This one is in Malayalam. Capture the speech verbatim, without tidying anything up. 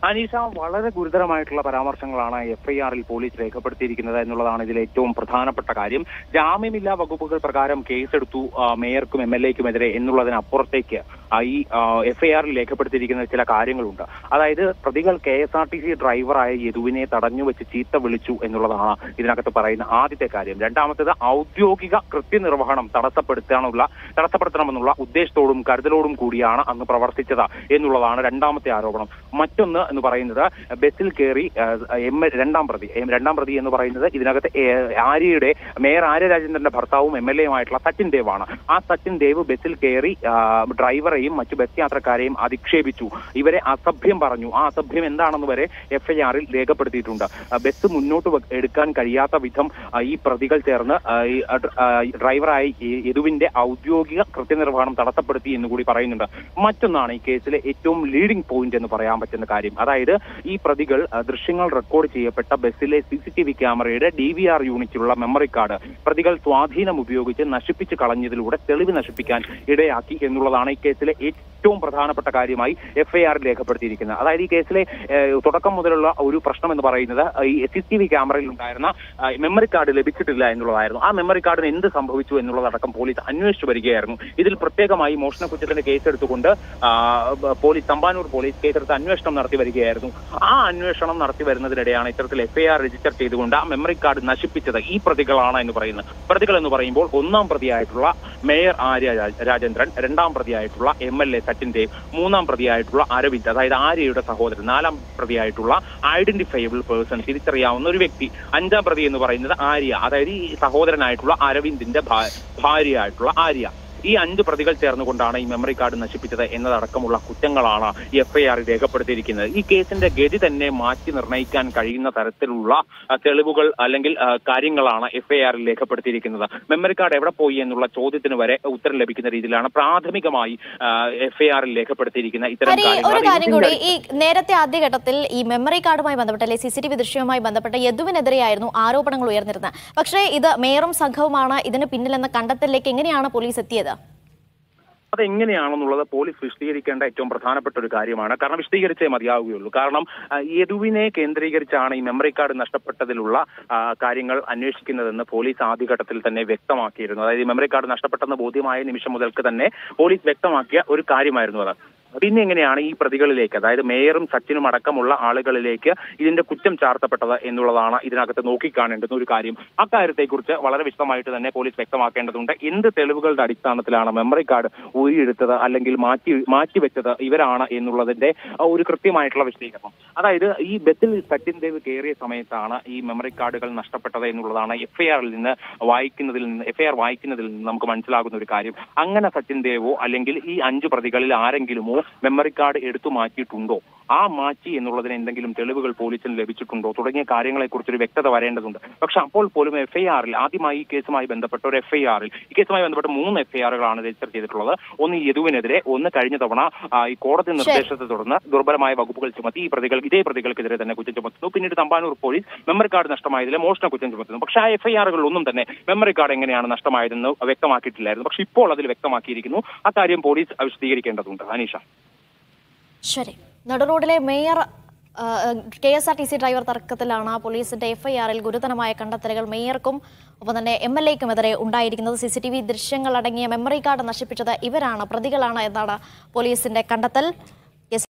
അനീഷ, വളരെ ഗുരുതരമായിട്ടുള്ള പരാമർശങ്ങളാണ് എഫ്ഐആറിൽ പോലീസ് രേഖപ്പെടുത്തിയിരിക്കുന്നത് എന്നുള്ളതാണ് ഇതിൽ ഏറ്റവും പ്രധാനപ്പെട്ട കാര്യം. ജാമ്യമില്ലാ വകുപ്പുകൾ പ്രകാരം കേസെടുത്തു മേയർക്കും എം എൽ എക്കുമെതിരെ എന്നുള്ളതിനപ്പുറത്തേക്ക് ഈ എഫ്ഐആറിൽ രേഖപ്പെടുത്തിയിരിക്കുന്ന ചില കാര്യങ്ങളുണ്ട്. അതായത് പ്രതികൾ K S R T C ഡ്രൈവറായ യദുവിനെ തടഞ്ഞു വെച്ച് ചീത്ത വിളിച്ചു എന്നുള്ളതാണ് ഇതിനകത്ത് പറയുന്ന ആദ്യത്തെ കാര്യം. രണ്ടാമത്തേത് ഔദ്യോഗിക കൃത്യനിർവഹണം തടസ്സപ്പെടുത്താനുള്ള തടസ്സപ്പെടുത്തണമെന്നുള്ള ഉദ്ദേശത്തോടും കരുതലോടും കൂടിയാണ് അന്ന് പ്രവർത്തിച്ചത് എന്നുള്ളതാണ് രണ്ടാമത്തെ ആരോപണം. മറ്റൊന്ന് എന്ന് പറയുന്നത് ബസ്സിൽ കയറി എം രണ്ടാം പ്രതി രണ്ടാം പ്രതി എന്ന് പറയുന്നത് ഇതിനകത്ത് ആര്യയുടെ മേയർ ആര്യ രാജേന്ദ്രന്റെ ഭർത്താവും എം എൽ എയുമായിട്ടുള്ള സച്ചിൻ ദേവ് ആണ്. ആ സച്ചിൻ ദേവ് ബസ്സിൽ കയറി ഡ്രൈവറെയും മറ്റു ബസ് യാത്രക്കാരെയും അധിക്ഷേപിച്ചു, ഇവരെ അസഭ്യം പറഞ്ഞു. ആ അസഭ്യം എന്താണെന്ന് വരെ എഫ്ഐആറിൽ രേഖപ്പെടുത്തിയിട്ടുണ്ട്. ബസ് മുന്നോട്ട് എടുക്കാൻ കഴിയാത്ത വിധം ഈ പ്രതികൾ ചേർന്ന് ഡ്രൈവറായി യദുവിന്റെ ഔദ്യോഗിക കൃത്യനിർവഹണം തടസ്സപ്പെടുത്തി എന്ന് കൂടി പറയുന്നുണ്ട്. മറ്റൊന്നാണ് ഈ കേസിലെ ഏറ്റവും ലീഡിംഗ് പോയിന്റ് എന്ന് പറയാൻ പറ്റുന്ന കാര്യം. അതായത് ഈ പ്രതികൾ ദൃശ്യങ്ങൾ റെക്കോർഡ് ചെയ്യപ്പെട്ട ബസ്സിലെ സി സി ടി വി ക്യാമറയുടെ ഡി വി ആർ യൂണിറ്റിലുള്ള മെമ്മറി കാർഡ് പ്രതികൾ സ്വാധീനം ഉപയോഗിച്ച് നശിപ്പിച്ച് കളഞ്ഞതിലൂടെ തെളിവ് നശിപ്പിക്കാൻ ഇടയാക്കി എന്നുള്ളതാണ് ഈ കേസിലെ ഏറ്റവും പ്രധാനപ്പെട്ട കാര്യമായി എഫ്ഐആറിൽ രേഖപ്പെടുത്തിയിരിക്കുന്നത്. അതായത് ഈ കേസിലെ തുടക്കം മുതലുള്ള ഒരു പ്രശ്നം എന്ന് പറയുന്നത് ഈ സി സി ടി വി ക്യാമറയിൽ ഉണ്ടായിരുന്ന മെമ്മറി കാർഡ് ലഭിച്ചിട്ടില്ല എന്നുള്ളതായിരുന്നു. ആ മെമ്മറി കാർഡിന് എന്ത് സംഭവിച്ചു എന്നുള്ളതടക്കം പോലീസ് അന്വേഷിച്ചു വരികയായിരുന്നു. ഇതിൽ പ്രത്യേകമായി മോഷണ കുറ്റത്തിന്റെ കേസെടുത്തുകൊണ്ട് പോലീസ് തമ്പാനൂർ പോലീസ് കേസെടുത്ത് അന്വേഷണം നടത്തി വരികയായിരുന്നു. ആ അന്വേഷണം നടത്തി വരുന്നതിനിടെയാണ് ഇത്തരത്തിൽ എഫ്ഐആർ രജിസ്റ്റർ ചെയ്തുകൊണ്ട് ആ മെമ്മറി കാർഡ് നശിപ്പിച്ചത് ഈ പ്രതികളാണ് എന്ന് പറയുന്നത്. പ്രതികൾ എന്ന് പറയുമ്പോൾ ഒന്നാം പ്രതിയായിട്ടുള്ള മേയർ ആര്യ രാജേന്ദ്രൻ, രണ്ടാം പ്രതിയായിട്ടുള്ള M L A Sachin Dev, മൂന്നാം പ്രതിയായിട്ടുള്ള അരവിന്ദ്, അതായത് ആര്യയുടെ സഹോദരൻ, നാലാം പ്രതിയായിട്ടുള്ള ഐഡന്റിഫയബിൾ പേഴ്സൺ, തിരിച്ചറിയാവുന്ന ഒരു വ്യക്തി, അഞ്ചാം പ്രതി എന്ന് പറയുന്നത് ആര്യ, അതായത് ഈ സഹോദരനായിട്ടുള്ള അരവിന്ദിന്റെ ഭാര്യയായിട്ടുള്ള ആര്യ. ഈ അഞ്ച് പ്രതികൾ ചേർന്നുകൊണ്ടാണ് ഈ മെമ്മറി കാർഡ് നശിപ്പിച്ചത് എന്നതടക്കമുള്ള കുറ്റങ്ങളാണ് ഈ എഫ്ഐആറിൽ രേഖപ്പെടുത്തിയിരിക്കുന്നത്. ഈ കേസിന്റെ ഗതി തന്നെ മാറ്റി നിർണ്ണയിക്കാൻ കഴിയുന്ന തരത്തിലുള്ള തെളിവുകൾ അല്ലെങ്കിൽ കാര്യങ്ങളാണ് എഫ്ഐആറിൽ രേഖപ്പെടുത്തിയിരിക്കുന്നത്. മെമ്മറി കാർഡ് എവിടെ പോയി എന്നുള്ള ചോദ്യത്തിന് വരെ ഉത്തരം ലഭിക്കുന്ന രീതിയിലാണ് പ്രാഥമികമായി എഫ്ഐആറിൽ രേഖപ്പെടുത്തിയിരിക്കുന്ന ഇത്തരം കാര്യങ്ങൾ. ഈ നേരത്തെ ആദ്യഘട്ടത്തിൽ ഈ മെമ്മറി കാർഡുമായി ബന്ധപ്പെട്ട അല്ലെങ്കിൽ സി സി ടി വി ദൃശ്യവുമായി ബന്ധപ്പെട്ട യദുവിനെതിരെയായിരുന്നു ആരോപണങ്ങൾ ഉയർന്നിരുന്നത്. പക്ഷേ ഇത് മേയറും സംഘവുമാണ് ഇതിന് പിന്നിലെന്ന കണ്ടെത്തലിലേക്ക് എങ്ങനെയാണ് പോലീസ് എത്തിയത്? അതെങ്ങനെയാണെന്നുള്ളത് പോലീസ് വിശദീകരിക്കേണ്ട ഏറ്റവും പ്രധാനപ്പെട്ട ഒരു കാര്യമാണ്. കാരണം വിശദീകരിച്ചേ മതിയാവുകയുള്ളൂ. കാരണം യദുവിനെ കേന്ദ്രീകരിച്ചാണ് ഈ മെമ്മറി കാർഡ് നഷ്ടപ്പെട്ടതിലുള്ള കാര്യങ്ങൾ അന്വേഷിക്കുന്നതെന്ന് പോലീസ് ആദ്യഘട്ടത്തിൽ തന്നെ വ്യക്തമാക്കിയിരുന്നു. അതായത് ഈ മെമ്മറി കാർഡ് നഷ്ടപ്പെട്ടെന്ന് ബോധ്യമായ നിമിഷം മുതൽക്ക് തന്നെ പോലീസ് വ്യക്തമാക്കിയ ഒരു കാര്യമായിരുന്നു അത്. പിന്നെ എങ്ങനെയാണ് ഈ പ്രതികളിലേക്ക്, അതായത് മേയറും സച്ചിനും അടക്കമുള്ള ആളുകളിലേക്ക് ഇതിന്റെ കുറ്റം ചാർത്തപ്പെട്ടത് എന്നുള്ളതാണ് ഇതിനകത്ത് നോക്കിക്കാണേണ്ടുന്ന ഒരു കാര്യം. അക്കാര്യത്തെക്കുറിച്ച് വളരെ വിശദമായിട്ട് തന്നെ പോലീസ് വ്യക്തമാക്കേണ്ടതുണ്ട്. എന്ത് തെളിവുകളുടെ അടിസ്ഥാനത്തിലാണ് മെമ്മറി കാർഡ് ഊരിയെടുത്തത് അല്ലെങ്കിൽ മാറ്റി മാറ്റിവെച്ചത് ഇവരാണ് എന്നുള്ളതിന്റെ ഒരു കൃത്യമായിട്ടുള്ള വിശദീകരണം. അതായത് ഈ ബസ്സിൽ സച്ചിൻ ദേവ് കയറിയ സമയത്താണ് ഈ മെമ്മറി കാർഡുകൾ നഷ്ടപ്പെട്ടത് എന്നുള്ളതാണ് എഫ്ഐആറിൽ നിന്ന് വായിക്കുന്നതിൽ നിന്ന് എഫ്ഐആർ വായിക്കുന്നതിൽ നിന്ന് നമുക്ക് മനസ്സിലാകുന്ന ഒരു കാര്യം. അങ്ങനെ സച്ചിൻ ദേവോ അല്ലെങ്കിൽ ഈ അഞ്ച് പ്രതികളിൽ ആരെങ്കിലുമോ മെമ്മറി കാർഡ് എടുത്തു മാറ്റിയിട്ടുണ്ടോ, ആ മാറ്റി എന്നുള്ളതിന് എന്തെങ്കിലും തെളിവുകൾ പോലീസിന് ലഭിച്ചിട്ടുണ്ടോ തുടങ്ങിയ കാര്യങ്ങളെക്കുറിച്ചൊരു വ്യക്തത വരേണ്ടതുണ്ട്. പക്ഷെ അപ്പോൾ പോലും എഫ്ഐആറിൽ ആദ്യമായി ഈ കേസുമായി ബന്ധപ്പെട്ട ഒരു എഫ്ഐആറിൽ ഈ കേസുമായി ബന്ധപ്പെട്ട മൂന്ന് എഫ്ഐആറുകളാണ് രജിസ്റ്റർ ചെയ്തിട്ടുള്ളത്. ഒന്ന് യദുവിനെതിരെ, ഒന്ന് കഴിഞ്ഞ തവണ ഈ കോടതി നിർദ്ദേശത്തെ തുടർന്ന് ദുർബലമായ വകുപ്പുകൾ ചുമത്തി ഈ പ്രതികൾ ഇതേ പ്രതികൾക്കെതിരെ തന്നെ കുറ്റം ചുമത്തുന്നു. പിന്നീട് തമ്പാനൂർ പോലീസ് മെമ്മറി കാർഡ് നഷ്ടമായതിലെ മോഷണ കുറ്റം ചുമത്തുന്നു. പക്ഷെ ആ എഫ്ഐആറുകളിലൊന്നും തന്നെ മെമ്മറി കാർഡ് എങ്ങനെയാണ് നഷ്ടമായതെന്ന് വ്യക്തമാക്കിയിട്ടില്ലായിരുന്നു. പക്ഷെ ഇപ്പോൾ അതിൽ വ്യക്തമാക്കിയിരിക്കുന്നു. അക്കാര്യം പോലീസ് വിശദീകരിക്കേണ്ടതുണ്ട്. അനീഷ. ശരി. നടുറോഡിലെ mayor K S R T C driver തർക്കത്തിലാണ് പോലീസിന്റെ എഫ്ഐആറിൽ ഗുരുതരമായ കണ്ടെത്തലുകൾ മേയർക്കും ഒപ്പം തന്നെ എം എൽ എക്കുമെതിരെ ഉണ്ടായിരിക്കുന്നത്. സി സി ടി വി ദൃശ്യങ്ങൾ അടങ്ങിയ മെമ്മറി കാർഡ് നശിപ്പിച്ചത് ഇവരാണ്, പ്രതികളാണ് എന്നാണ് പോലീസിന്റെ കണ്ടെത്തൽ.